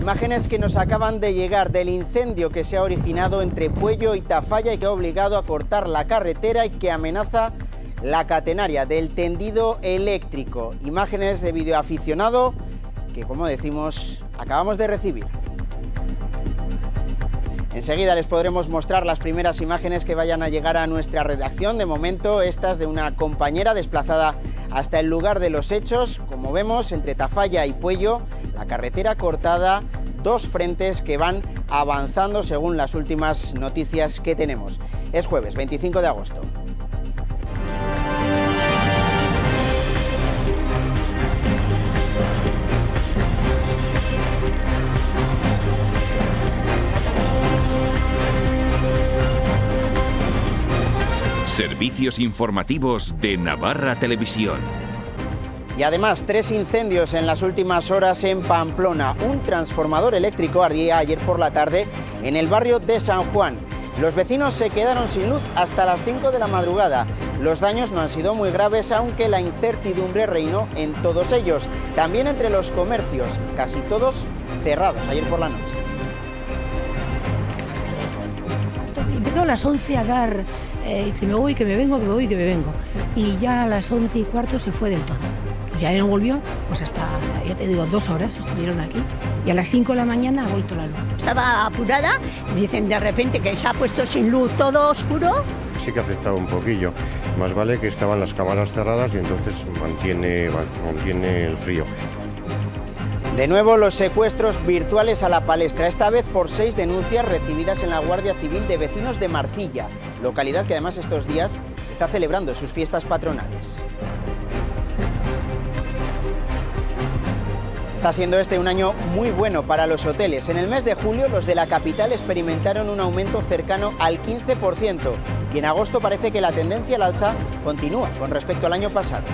Imágenes que nos acaban de llegar del incendio que se ha originado entre Pueyo y Tafalla y que ha obligado a cortar la carretera y que amenaza la catenaria del tendido eléctrico. Imágenes de videoaficionado que, como decimos, acabamos de recibir. Enseguida les podremos mostrar las primeras imágenes que vayan a llegar a nuestra redacción. De momento, estas de una compañera desplazada hasta el lugar de los hechos. Como vemos, entre Tafalla y Pueyo, la carretera cortada, dos frentes que van avanzando según las últimas noticias que tenemos. Es jueves 25 de agosto. Servicios informativos de Navarra Televisión. Y además, 3 incendios en las últimas horas en Pamplona. Un transformador eléctrico ardía ayer por la tarde en el barrio de San Juan. Los vecinos se quedaron sin luz hasta las 5 de la madrugada. Los daños no han sido muy graves, aunque la incertidumbre reinó en todos ellos. También entre los comercios, casi todos cerrados ayer por la noche. Empezó a las 11 a dar que me voy, que me vengo, que me voy, que me vengo. Y ya a las 11:15 se fue del todo. Ya no volvió, pues hasta, ya te digo, 2 horas estuvieron aquí. Y a las 5 de la mañana ha vuelto la luz. Estaba apurada, dicen de repente que se ha puesto sin luz, todo oscuro. Sí que ha afectado un poquillo. Más vale que estaban las cámaras cerradas y entonces mantiene el frío. De nuevo los secuestros virtuales a la palestra, esta vez por 6 denuncias recibidas en la Guardia Civil de vecinos de Marcilla, localidad que además estos días está celebrando sus fiestas patronales. Está siendo este un año muy bueno para los hoteles. En el mes de julio los de la capital experimentaron un aumento cercano al 15% y en agosto parece que la tendencia al alza continúa con respecto al año pasado.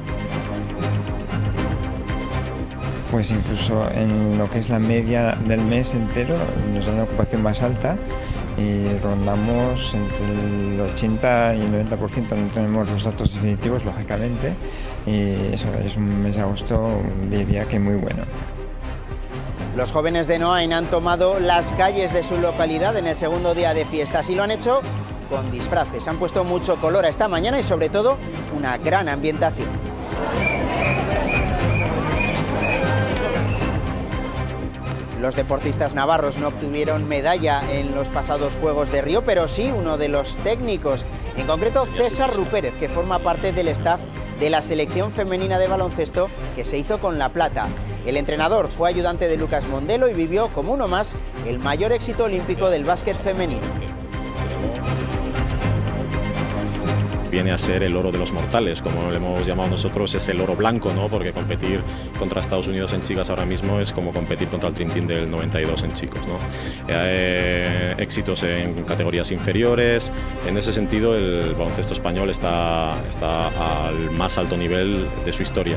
Pues incluso en lo que es la media del mes entero nos da una ocupación más alta y rondamos entre el 80 y el 90%, no tenemos los datos definitivos lógicamente, y eso es un mes de agosto, diría que muy bueno. Los jóvenes de Noain han tomado las calles de su localidad en el segundo día de fiestas y lo han hecho con disfraces. Han puesto mucho color a esta mañana y sobre todo una gran ambientación. Los deportistas navarros no obtuvieron medalla en los pasados Juegos de Río, pero sí uno de los técnicos, en concreto César Rupérez, que forma parte del staff de la selección femenina de baloncesto que se hizo con la plata. El entrenador fue ayudante de Lucas Mondelo y vivió como uno más el mayor éxito olímpico del básquet femenino. Viene a ser el oro de los mortales, como lo hemos llamado nosotros, es el oro blanco, ¿no? Porque competir contra Estados Unidos en chicas ahora mismo es como competir contra el Dream Team del 92 en chicos, ¿no? Éxitos en categorías inferiores, en ese sentido el baloncesto español está al más alto nivel de su historia.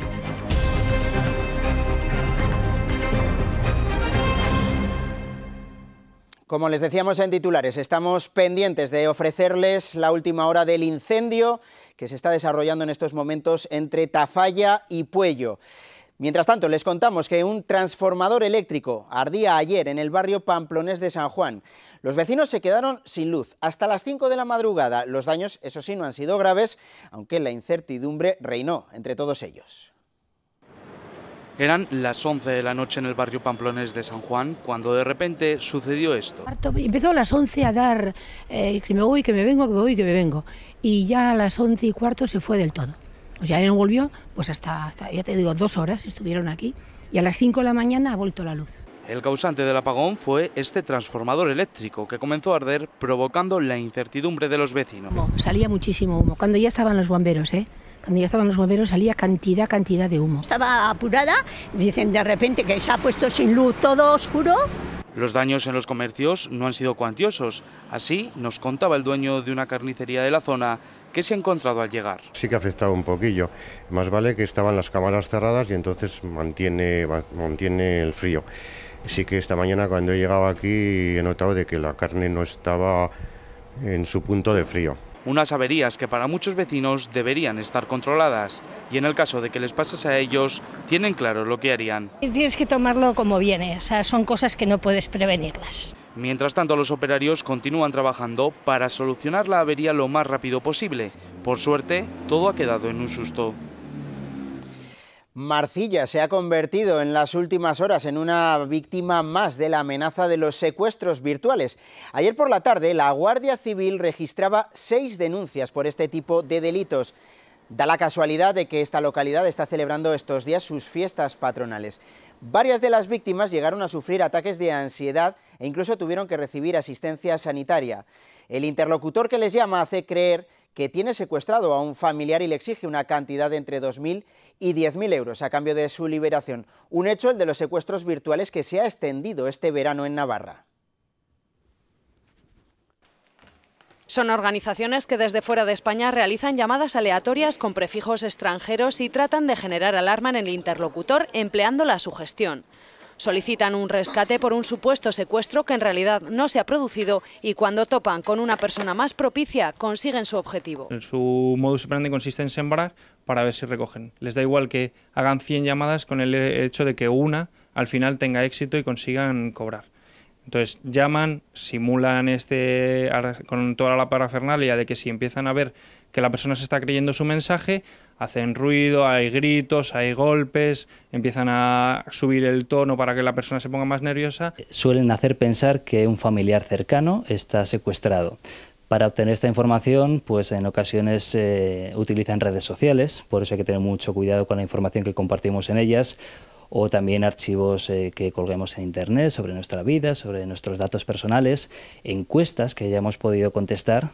Como les decíamos en titulares, estamos pendientes de ofrecerles la última hora del incendio que se está desarrollando en estos momentos entre Tafalla y Pueyo. Mientras tanto, les contamos que un transformador eléctrico ardía ayer en el barrio pamplonés de San Juan. Los vecinos se quedaron sin luz hasta las 5 de la madrugada. Los daños, eso sí, no han sido graves, aunque la incertidumbre reinó entre todos ellos. Eran las 11 de la noche en el barrio pamplonés de San Juan cuando de repente sucedió esto. Empezó a las 11 a dar que me voy, que me vengo, que me voy, que me vengo. Y ya a las 11:15 se fue del todo. Pues ya no volvió, pues hasta ya te digo, 2 horas estuvieron aquí. Y a las 5 de la mañana ha vuelto la luz. El causante del apagón fue este transformador eléctrico que comenzó a arder provocando la incertidumbre de los vecinos. Salía muchísimo humo, cuando ya estaban los bomberos, Cuando ya estaban los bomberos salía cantidad de humo. Estaba apurada, dicen de repente que se ha puesto sin luz, todo oscuro. Los daños en los comercios no han sido cuantiosos. Así nos contaba el dueño de una carnicería de la zona que se ha encontrado al llegar. Sí que ha afectado un poquillo. Más vale que estaban las cámaras cerradas y entonces mantiene el frío. Sí que esta mañana cuando he llegado aquí he notado de que la carne no estaba en su punto de frío. Unas averías que para muchos vecinos deberían estar controladas y en el caso de que les pasase a ellos, tienen claro lo que harían. Tienes que tomarlo como viene, o sea, son cosas que no puedes prevenirlas. Mientras tanto, los operarios continúan trabajando para solucionar la avería lo más rápido posible. Por suerte, todo ha quedado en un susto. Marcilla se ha convertido en las últimas horas en una víctima más de la amenaza de los secuestros virtuales. Ayer por la tarde, la Guardia Civil registraba 6 denuncias por este tipo de delitos. Da la casualidad de que esta localidad está celebrando estos días sus fiestas patronales. Varias de las víctimas llegaron a sufrir ataques de ansiedad e incluso tuvieron que recibir asistencia sanitaria. El interlocutor que les llama hace creer que tiene secuestrado a un familiar y le exige una cantidad de entre 2.000 y 10.000 euros a cambio de su liberación. Un hecho, el de los secuestros virtuales, que se ha extendido este verano en Navarra. Son organizaciones que desde fuera de España realizan llamadas aleatorias con prefijos extranjeros y tratan de generar alarma en el interlocutor empleando la sugestión. Solicitan un rescate por un supuesto secuestro que en realidad no se ha producido y cuando topan con una persona más propicia consiguen su objetivo. Su modus operandi consiste en sembrar para ver si recogen. Les da igual que hagan 100 llamadas con el hecho de que una al final tenga éxito y consigan cobrar. Entonces llaman, simulan con toda la parafernalia de que si empiezan a ver que la persona se está creyendo su mensaje, hacen ruido, hay gritos, hay golpes, empiezan a subir el tono para que la persona se ponga más nerviosa. Suelen hacer pensar que un familiar cercano está secuestrado. Para obtener esta información, pues en ocasiones utilizan redes sociales, por eso hay que tener mucho cuidado con la información que compartimos en ellas, o también archivos que colguemos en Internet sobre nuestra vida, sobre nuestros datos personales, encuestas que hayamos podido contestar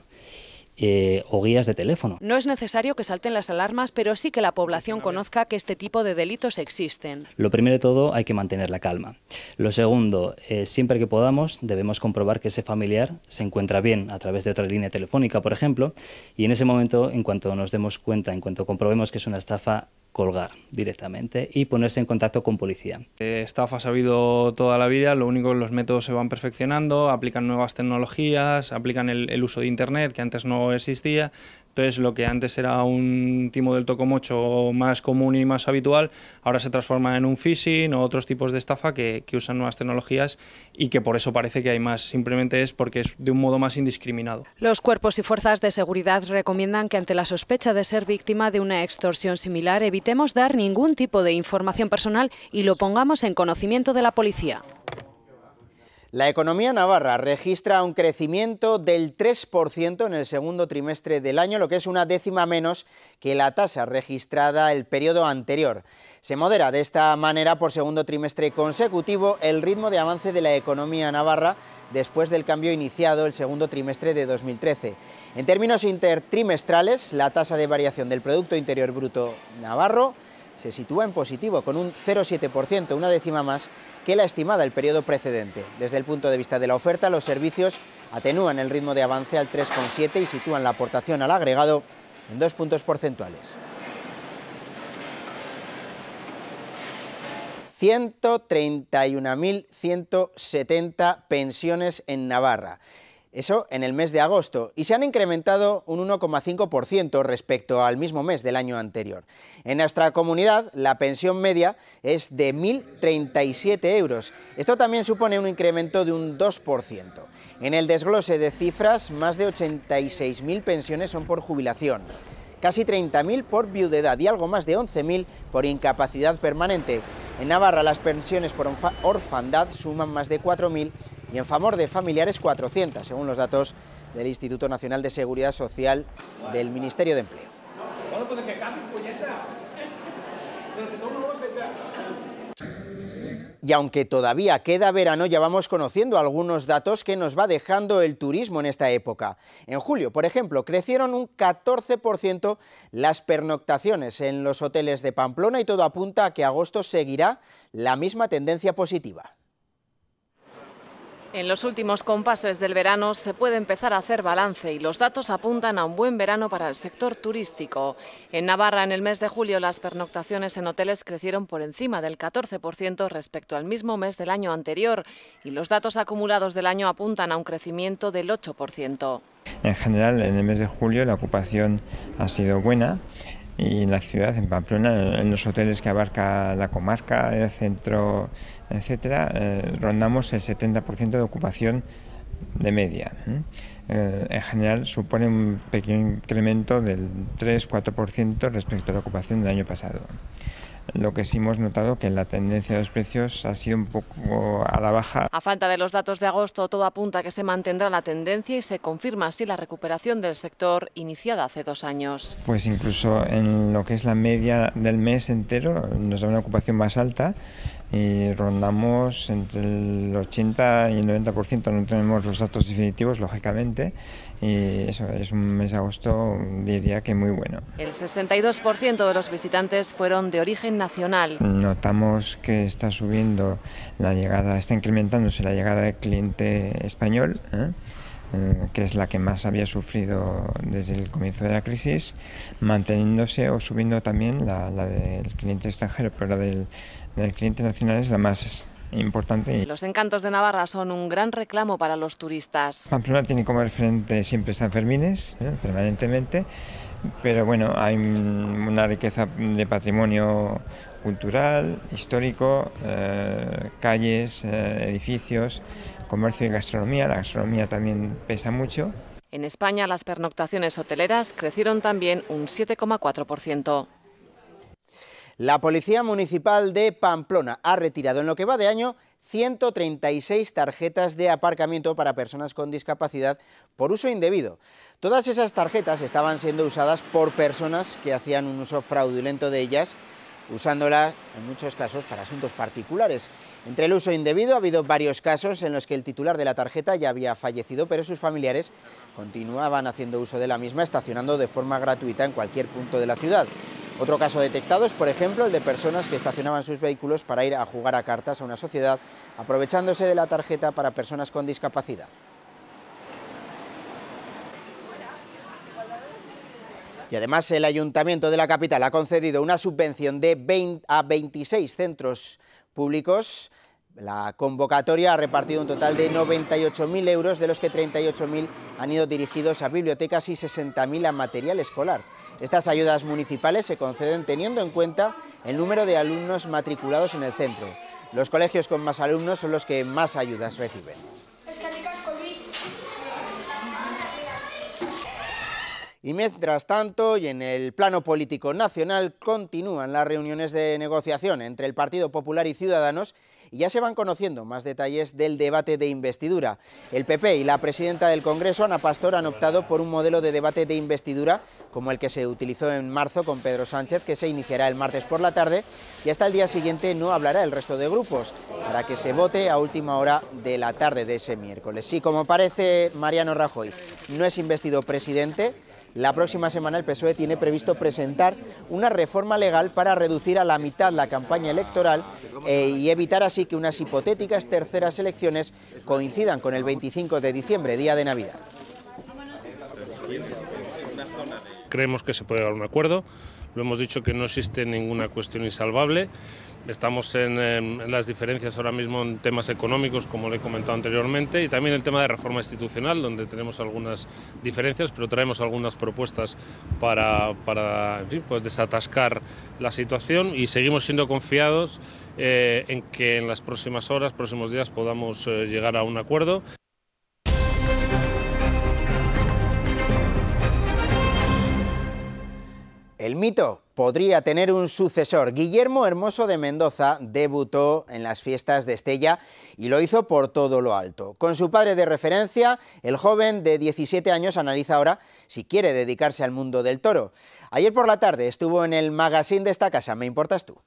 o guías de teléfono. No es necesario que salten las alarmas, pero sí que la población conozca que este tipo de delitos existen. Lo primero de todo, hay que mantener la calma. Lo segundo, siempre que podamos, debemos comprobar que ese familiar se encuentra bien a través de otra línea telefónica, por ejemplo, y en ese momento, en cuanto nos demos cuenta, en cuanto comprobemos que es una estafa, colgar directamente y ponerse en contacto con policía. Estafas ha habido toda la vida, lo único que los métodos se van perfeccionando, aplican nuevas tecnologías, aplican el uso de Internet que antes no existía. Entonces lo que antes era un timo del tocomocho más común y más habitual, ahora se transforma en un phishing o otros tipos de estafa que usan nuevas tecnologías y que por eso parece que hay más, simplemente es porque es de un modo más indiscriminado. Los cuerpos y fuerzas de seguridad recomiendan que ante la sospecha de ser víctima de una extorsión similar evitemos dar ningún tipo de información personal y lo pongamos en conocimiento de la policía. La economía navarra registra un crecimiento del 3% en el segundo trimestre del año, lo que es una décima menos que la tasa registrada el periodo anterior. Se modera de esta manera por segundo trimestre consecutivo el ritmo de avance de la economía navarra después del cambio iniciado el segundo trimestre de 2013. En términos intertrimestrales, la tasa de variación del Producto Interior Bruto navarro se sitúa en positivo, con un 0,7%, una décima más que la estimada el periodo precedente. Desde el punto de vista de la oferta, los servicios atenúan el ritmo de avance al 3,7% y sitúan la aportación al agregado en 2 puntos porcentuales. 131.170 pensiones en Navarra. Eso en el mes de agosto, y se han incrementado un 1,5% respecto al mismo mes del año anterior. En nuestra comunidad, la pensión media es de 1.037 euros. Esto también supone un incremento de un 2%. En el desglose de cifras, más de 86.000 pensiones son por jubilación, casi 30.000 por viudedad y algo más de 11.000 por incapacidad permanente. En Navarra, las pensiones por orfandad suman más de 4.000 y en favor de familiares 400, según los datos del Instituto Nacional de Seguridad Social del Ministerio de Empleo. Y aunque todavía queda verano, ya vamos conociendo algunos datos que nos va dejando el turismo en esta época. En julio, por ejemplo, crecieron un 14% las pernoctaciones en los hoteles de Pamplona y todo apunta a que agosto seguirá la misma tendencia positiva. En los últimos compases del verano se puede empezar a hacer balance y los datos apuntan a un buen verano para el sector turístico. En Navarra, en el mes de julio, las pernoctaciones en hoteles crecieron por encima del 14% respecto al mismo mes del año anterior y los datos acumulados del año apuntan a un crecimiento del 8%. En general, en el mes de julio la ocupación ha sido buena. Y en la ciudad, en Pamplona, en los hoteles que abarca la comarca, el centro, etcétera, rondamos el 70% de ocupación de media. En general supone un pequeño incremento del 3-4% respecto a la ocupación del año pasado. Lo que sí hemos notado que la tendencia de los precios ha sido un poco a la baja. A falta de los datos de agosto, todo apunta a que se mantendrá la tendencia y se confirma así la recuperación del sector iniciada hace 2 años. Pues incluso en lo que es la media del mes entero nos da una ocupación más alta y rondamos entre el 80 y el 90%, no tenemos los datos definitivos, lógicamente, y eso es un mes de agosto, diría que muy bueno. El 62% de los visitantes fueron de origen nacional. Notamos que está subiendo la llegada, está incrementándose la llegada del cliente español, que es la que más había sufrido desde el comienzo de la crisis, manteniéndose o subiendo también la del cliente extranjero, pero la del cliente nacional es la más importante. Los encantos de Navarra son un gran reclamo para los turistas. Pamplona tiene como referente siempre San Fermines, permanentemente, pero bueno, hay una riqueza de patrimonio cultural, histórico, calles, edificios, comercio y gastronomía. La gastronomía también pesa mucho. En España, las pernoctaciones hoteleras crecieron también un 7,4%. La Policía Municipal de Pamplona ha retirado en lo que va de año 136 tarjetas de aparcamiento para personas con discapacidad por uso indebido. Todas esas tarjetas estaban siendo usadas por personas que hacían un uso fraudulento de ellas, usándolas en muchos casos para asuntos particulares. Entre el uso indebido ha habido varios casos en los que el titular de la tarjeta ya había fallecido, pero sus familiares continuaban haciendo uso de la misma, estacionando de forma gratuita en cualquier punto de la ciudad. Otro caso detectado es, por ejemplo, el de personas que estacionaban sus vehículos para ir a jugar a cartas a una sociedad, aprovechándose de la tarjeta para personas con discapacidad. Y además el Ayuntamiento de la capital ha concedido una subvención de a 26 centros públicos. La convocatoria ha repartido un total de 98.000 euros, de los que 38.000 han ido dirigidos a bibliotecas y 60.000 a material escolar. Estas ayudas municipales se conceden teniendo en cuenta el número de alumnos matriculados en el centro. Los colegios con más alumnos son los que más ayudas reciben. Y mientras tanto, y en el plano político nacional, continúan las reuniones de negociación entre el Partido Popular y Ciudadanos y ya se van conociendo más detalles del debate de investidura. El PP y la presidenta del Congreso, Ana Pastor, han optado por un modelo de debate de investidura como el que se utilizó en marzo con Pedro Sánchez, que se iniciará el martes por la tarde y hasta el día siguiente no hablará el resto de grupos, para que se vote a última hora de la tarde de ese miércoles. Si, como parece, Mariano Rajoy no es investido presidente, la próxima semana el PSOE tiene previsto presentar una reforma legal para reducir a la mitad la campaña electoral y evitar así que unas hipotéticas terceras elecciones coincidan con el 25 de diciembre, día de Navidad. Creemos que se puede llegar a un acuerdo. Lo hemos dicho que no existe ninguna cuestión insalvable. Estamos en las diferencias ahora mismo en temas económicos, como le he comentado anteriormente, y también el tema de reforma institucional, donde tenemos algunas diferencias, pero traemos algunas propuestas para en fin, pues desatascar la situación, y seguimos siendo confiados en que en las próximas horas, próximos días, podamos llegar a un acuerdo. El mito podría tener un sucesor. Guillermo Hermoso de Mendoza debutó en las fiestas de Estella y lo hizo por todo lo alto. Con su padre de referencia, el joven de 17 años analiza ahora si quiere dedicarse al mundo del toro. Ayer por la tarde estuvo en el magazine de esta casa, ¿Me importas tú?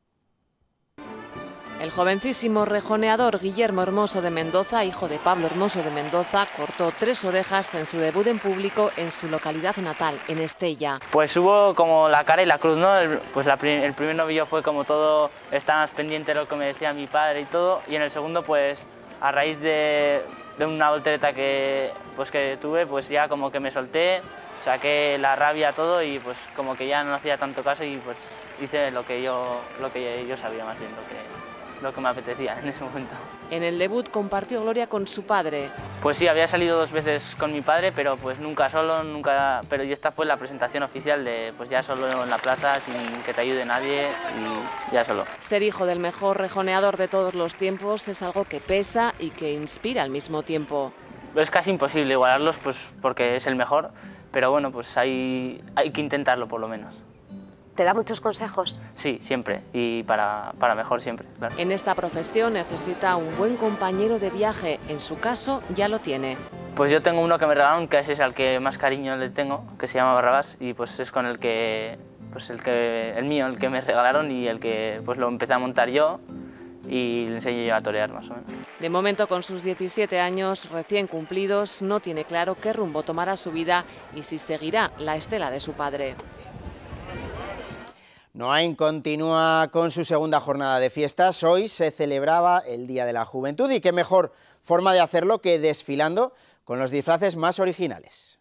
El jovencísimo rejoneador Guillermo Hermoso de Mendoza, hijo de Pablo Hermoso de Mendoza, cortó 3 orejas en su debut en público en su localidad natal, en Estella. Pues hubo como la cara y la cruz, ¿no? El primer novillo fue como todo, estaba más pendiente de lo que me decía mi padre y todo, y en el segundo pues a raíz de una voltereta que tuve, pues ya como que me solté, saqué la rabia, todo, y pues como que ya no hacía tanto caso y pues hice lo que yo sabía, más bien lo que me apetecía en ese momento. En el debut compartió gloria con su padre. Pues sí, había salido 2 veces con mi padre, pero pues nunca solo, pero esta fue la presentación oficial de pues ya solo en la plaza, sin que te ayude nadie y ya solo. Ser hijo del mejor rejoneador de todos los tiempos es algo que pesa y que inspira al mismo tiempo. Es casi imposible igualarlos, pues porque es el mejor, pero bueno, pues hay que intentarlo por lo menos. ¿Te da muchos consejos? Sí, siempre, y para mejor siempre, claro. En esta profesión necesita un buen compañero de viaje, en su caso ya lo tiene. Pues yo tengo uno que me regalaron, que ese es al que más cariño le tengo, que se llama Barrabás, y pues es con el que me regalaron y el que pues lo empecé a montar yo y le enseño yo a torear más o menos. De momento, con sus 17 años recién cumplidos, no tiene claro qué rumbo tomará su vida y si seguirá la estela de su padre. Noain continúa con su segunda jornada de fiestas. Hoy se celebraba el Día de la Juventud y qué mejor forma de hacerlo que desfilando con los disfraces más originales.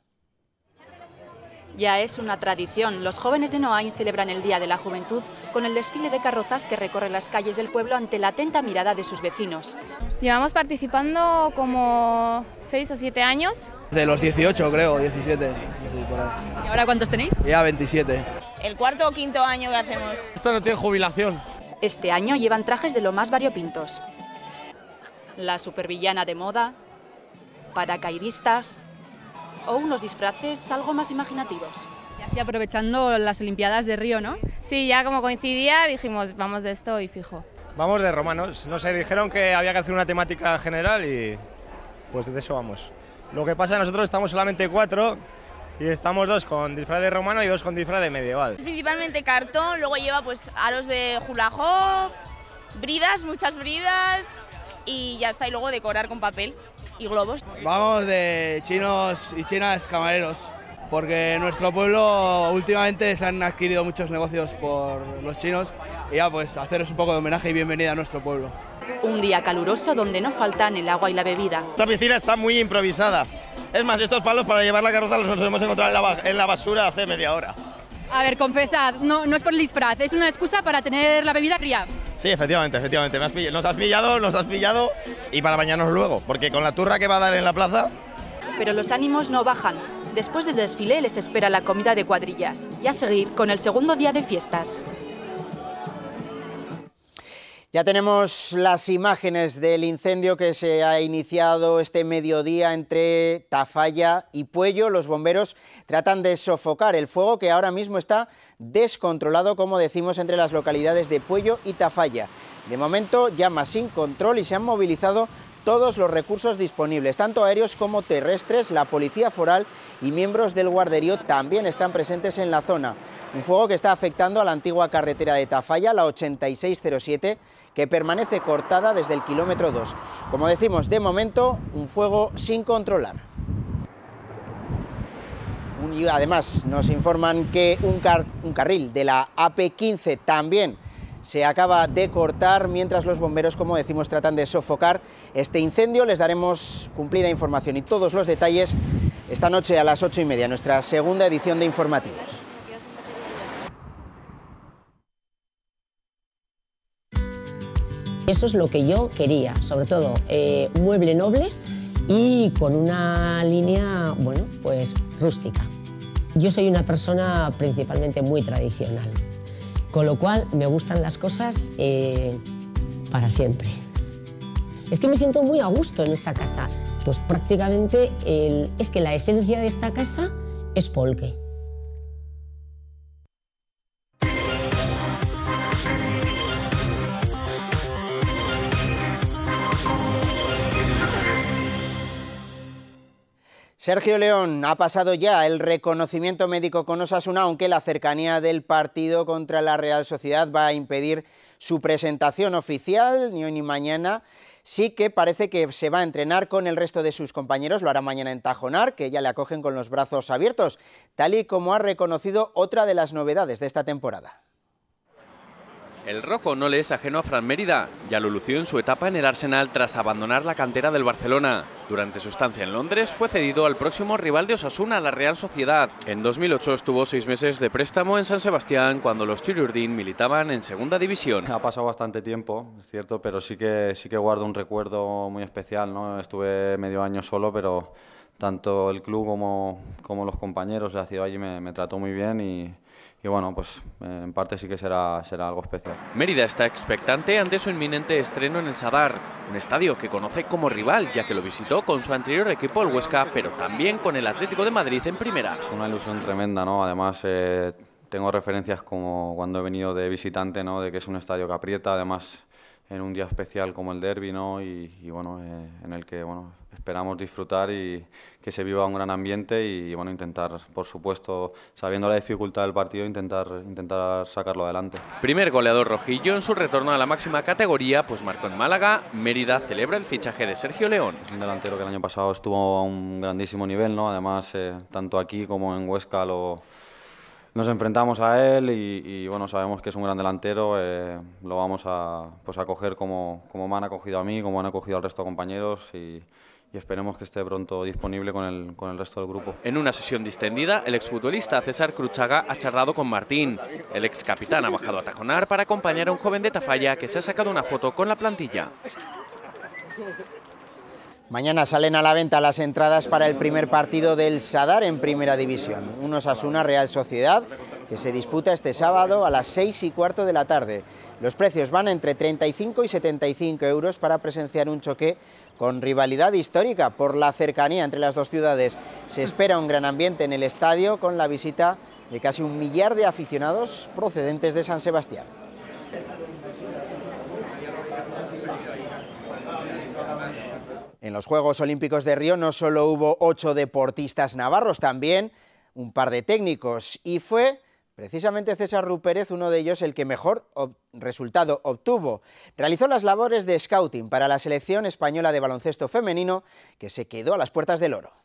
Ya es una tradición. Los jóvenes de Noain celebran el Día de la Juventud con el desfile de carrozas que recorre las calles del pueblo ante la atenta mirada de sus vecinos. Llevamos participando como 6 o 7 años. De los 18 creo, 17. No sé, por ahí. ¿Y ahora cuántos tenéis? Ya 27. El 4º o 5º año que hacemos. Esto no tiene jubilación. Este año llevan trajes de lo más variopintos. La supervillana de moda, paracaidistas o unos disfraces algo más imaginativos. Y así aprovechando las Olimpiadas de Río, ¿no? Sí, ya como coincidía dijimos vamos de esto y fijo. Vamos de romanos, no sé, dijeron que había que hacer una temática general y pues de eso vamos. Lo que pasa, nosotros estamos solamente 4 y estamos 2 con disfraz de romano y 2 con disfraz de medieval. Principalmente cartón, luego lleva pues aros de hula hoop, bridas, muchas bridas y ya está, y luego decorar con papel y globos. Vamos de chinos y chinas camareros, porque en nuestro pueblo últimamente se han adquirido muchos negocios por los chinos y ya pues haceros un poco de homenaje y bienvenida a nuestro pueblo. Un día caluroso donde no faltan el agua y la bebida. Esta piscina está muy improvisada. Es más, estos palos para llevar la carroza los hemos encontrado en la basura hace media hora. A ver, confesad, no es por el disfraz, es una excusa para tener la bebida fría. Sí, efectivamente. Nos has pillado y para bañarnos luego, porque con la turra que va a dar en la plaza... Pero los ánimos no bajan. Después del desfile les espera la comida de cuadrillas y a seguir con el segundo día de fiestas. Ya tenemos las imágenes del incendio que se ha iniciado este mediodía entre Tafalla y Puello. Los bomberos tratan de sofocar el fuego que ahora mismo está descontrolado, como decimos, entre las localidades de Puello y Tafalla. De momento, llama sin control y se han movilizado todos los recursos disponibles, tanto aéreos como terrestres. La Policía Foral y miembros del Guarderío también están presentes en la zona. Un fuego que está afectando a la antigua carretera de Tafalla, la 8607, que permanece cortada desde el kilómetro 2. Como decimos, de momento, un fuego sin controlar. Y además nos informan que un carril de la AP15 también se acaba de cortar, mientras los bomberos, como decimos, tratan de sofocar este incendio. Les daremos cumplida información y todos los detalles esta noche a las 8:30, nuestra segunda edición de informativos. Eso es lo que yo quería, sobre todo mueble noble y con una línea, bueno, pues rústica. Yo soy una persona principalmente muy tradicional, con lo cual me gustan las cosas para siempre. Es que me siento muy a gusto en esta casa. Pues prácticamente es que la esencia de esta casa es Polque. Sergio León ha pasado ya el reconocimiento médico con Osasuna, aunque la cercanía del partido contra la Real Sociedad va a impedir su presentación oficial, ni hoy ni mañana. Sí que parece que se va a entrenar con el resto de sus compañeros, lo hará mañana en Tajonar, que ya le acogen con los brazos abiertos, tal y como ha reconocido otra de las novedades de esta temporada. El rojo no le es ajeno a Fran Mérida, ya lo lució en su etapa en el Arsenal tras abandonar la cantera del Barcelona. Durante su estancia en Londres fue cedido al próximo rival de Osasuna, la Real Sociedad. En 2008 estuvo 6 meses de préstamo en San Sebastián cuando los Chirurdín militaban en segunda división. Ha pasado bastante tiempo, es cierto, pero sí que guardo un recuerdo muy especial, ¿no? Estuve medio año solo, pero tanto el club como los compañeros de la ciudad allí me trató muy bien y bueno, pues en parte sí que será algo especial. Mérida está expectante ante su inminente estreno en el Sadar, un estadio que conoce como rival, ya que lo visitó con su anterior equipo, el Huesca, pero también con el Atlético de Madrid en primera. Es una ilusión tremenda, ¿no? Además, tengo referencias como cuando he venido de visitante, ¿no? De que es un estadio que aprieta, además en un día especial como el derbi, ¿no? Y bueno, en el que esperamos disfrutar y que se viva un gran ambiente y bueno, intentar, por supuesto, sabiendo la dificultad del partido, intentar sacarlo adelante. Primer goleador rojillo en su retorno a la máxima categoría, pues marcó en Málaga. Mérida celebra el fichaje de Sergio León. Es un delantero que el año pasado estuvo a un grandísimo nivel, ¿no? Además, tanto aquí como en Huesca nos enfrentamos a él y bueno, sabemos que es un gran delantero, lo vamos a coger como me han acogido a mí, como han acogido al resto de compañeros y esperemos que esté pronto disponible con el resto del grupo. En una sesión distendida, el exfutbolista César Cruchaga ha charlado con Martín. El excapitán ha bajado a tajonar para acompañar a un joven de Tafalla que se ha sacado una foto con la plantilla. Mañana salen a la venta las entradas para el primer partido del Sadar en Primera División. Un Osasuna Real Sociedad que se disputa este sábado a las 6:15 de la tarde. Los precios van entre 35 y 75 euros para presenciar un choque con rivalidad histórica por la cercanía entre las dos ciudades. Se espera un gran ambiente en el estadio con la visita de casi 1 millar de aficionados procedentes de San Sebastián. En los Juegos Olímpicos de Río no solo hubo 8 deportistas navarros, también un par de técnicos, y fue precisamente César Rupérez uno de ellos el que mejor resultado obtuvo. Realizó las labores de scouting para la selección española de baloncesto femenino, que se quedó a las puertas del oro.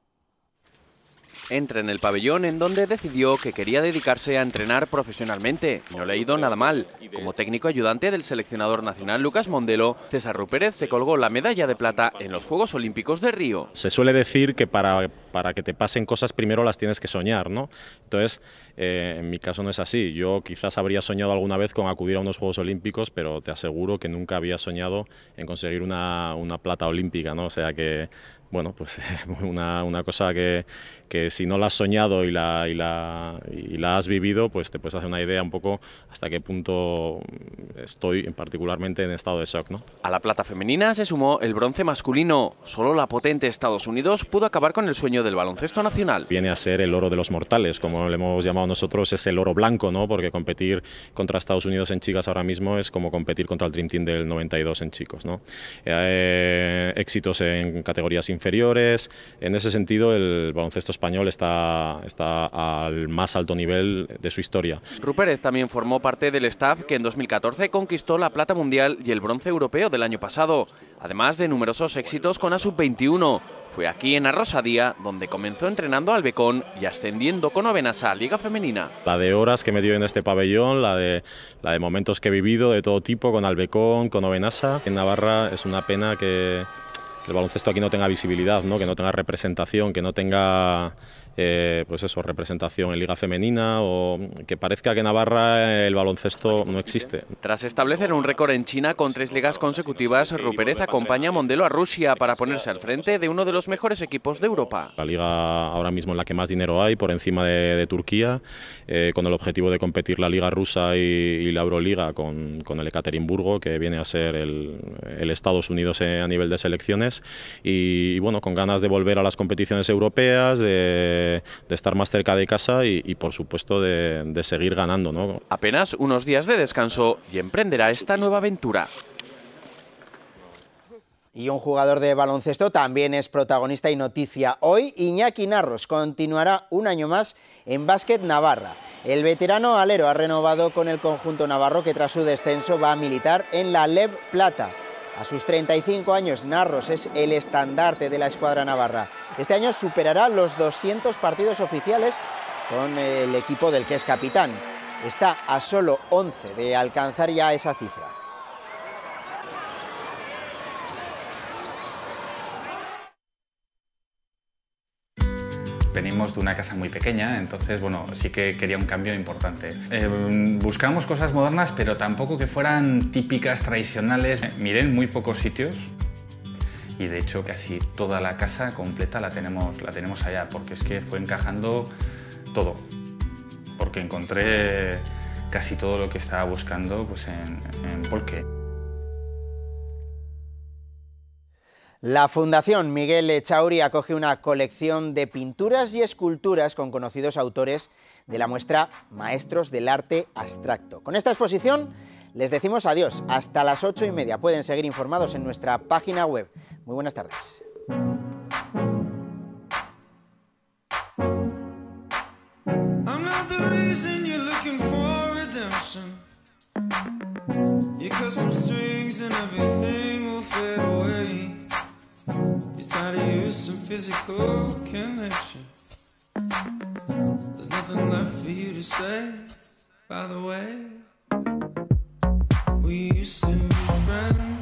Entra en el pabellón en donde decidió que quería dedicarse a entrenar profesionalmente. No le ha ido nada mal. Como técnico ayudante del seleccionador nacional Lucas Mondelo, César Rupérez se colgó la medalla de plata en los Juegos Olímpicos de Río. Se suele decir que para que te pasen cosas primero las tienes que soñar, ¿no? Entonces, en mi caso no es así. Yo quizás habría soñado alguna vez con acudir a unos Juegos Olímpicos, pero te aseguro que nunca había soñado en conseguir una plata olímpica, ¿no? O sea que, bueno, pues una cosa que si no la has soñado y la has vivido, pues te puedes hacer una idea un poco hasta qué punto estoy particularmente en estado de shock, ¿no? A la plata femenina se sumó el bronce masculino. Solo la potente Estados Unidos pudo acabar con el sueño del baloncesto nacional. Viene a ser el oro de los mortales, como le hemos llamado nosotros, es el oro blanco, ¿no? Porque competir contra Estados Unidos en chicas ahora mismo es como competir contra el Dream Team del 92 en chicos, ¿no? Éxitos en categorías inferiores. En ese sentido, el baloncesto español está al más alto nivel de su historia. Rupérez también formó parte del staff que en 2014 conquistó la plata mundial y el bronce europeo del año pasado, además de numerosos éxitos con la sub-21. Fue aquí en Arrosadía donde comenzó entrenando al Becón y ascendiendo con Obenasa a Liga Femenina. La de horas que me dio en este pabellón, la de momentos que he vivido de todo tipo, con Albecón, con Obenasa. En Navarra es una pena que el baloncesto aquí no tenga visibilidad, ¿no? Que no tenga representación, que no tenga pues eso, representación en Liga Femenina, o que parezca que en Navarra el baloncesto no existe. Tras establecer un récord en China con 3 ligas consecutivas, Rupérez acompaña a Mondelo a Rusia para ponerse al frente de uno de los mejores equipos de Europa. La liga ahora mismo en la que más dinero hay, por encima de Turquía, con el objetivo de competir la Liga Rusa y la Euroliga con el Ekaterimburgo, que viene a ser el Estados Unidos a nivel de selecciones, y bueno, con ganas de volver a las competiciones europeas, de estar más cerca de casa y por supuesto de seguir ganando, ¿no? Apenas unos días de descanso y emprenderá esta nueva aventura. Y un jugador de baloncesto también es protagonista y noticia hoy. Iñaki Narros continuará un año más en Básquet Navarra. El veterano alero ha renovado con el conjunto navarro, que tras su descenso va a militar en la LEB Plata. A sus 35 años, Narros es el estandarte de la escuadra navarra. Este año superará los 200 partidos oficiales con el equipo del que es capitán. está a solo 11 de alcanzar ya esa cifra. Venimos de una casa muy pequeña, entonces bueno, sí que quería un cambio importante. Buscamos cosas modernas, pero tampoco que fueran típicas, tradicionales. Miré en muy pocos sitios y de hecho casi toda la casa completa la tenemos allá, porque es que fue encajando todo, porque encontré casi todo lo que estaba buscando pues en Polque. La Fundación Miguel Echauri acoge una colección de pinturas y esculturas con conocidos autores de la muestra Maestros del Arte Abstracto. Con esta exposición les decimos adiós, hasta las 8:30. Pueden seguir informados en nuestra página web. Muy buenas tardes. You're tired of you, some physical connection. There's nothing left for you to say. By the way, we used to be friends.